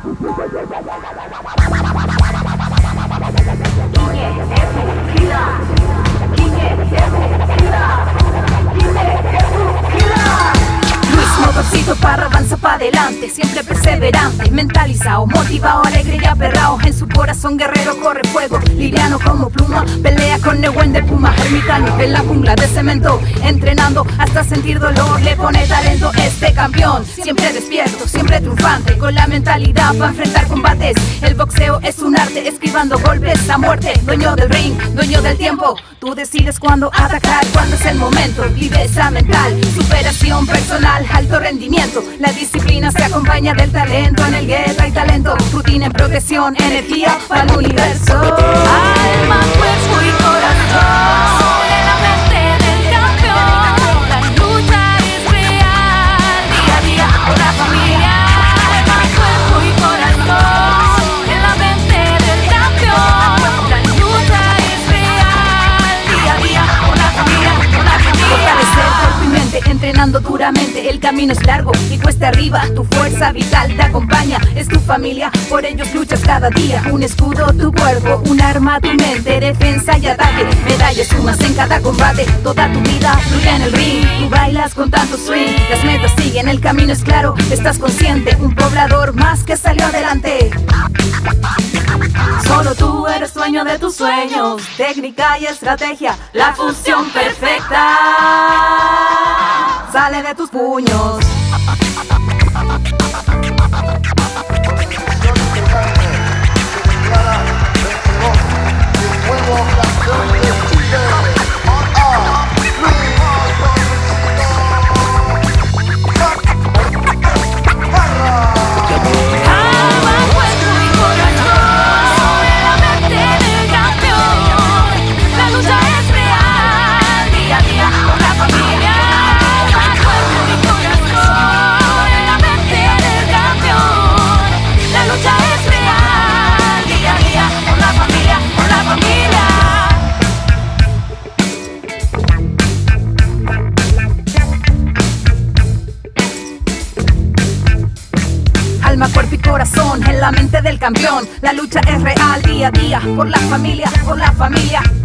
Motorcito Parra avanza pa' adelante, siempre perseverante, mentalizado, motivado, alegre y aperrado. En su corazón guerrero corre fuego, liviano como pluma, pelea con Nehuen de Puma, ermitaño en la jungla de cemento, entrenando hasta sentir dolor, le pone talento este campeón. Siempre despierto, siempre triunfante, con la mentalidad para enfrentar combates. El boxeo es un arte, esquivando golpes a muerte, dueño del ring, dueño del tiempo. Tú decides cuándo atacar, cuándo es el momento, viveza mental, superación personal, alto rendimiento. La disciplina se acompaña del talento, en el guerra hay talento, rutina en progresión, energía para el universo. Alma, cuerpo y corazón, en la mente del campeón. La lucha es real, día a día por la familia. Alma, cuerpo y corazón, en la mente del campeón. La lucha es real, día a día por la familia, por la familia. Fortalecer cuerpo y mente, entrenando duramente. El camino es largo y cuesta arriba, tu fuerza vital te acompaña, es tu familia, por ellos luchas cada día. Un escudo tu cuerpo, un arma tu mente, defensa y ataque, medallas sumas en cada combate. Toda tu vida fluye en el ring, tú bailas con tanto swing, las metas siguen, el camino es claro, estás consciente, un poblador más que salió adelante. Solo tú eres dueño de tus sueños, técnica y estrategia, la fusión perfecta sale de tus puños. Alma, cuerpo y corazón en la mente del campeón. La lucha es real, día a día, por la familia, por la familia.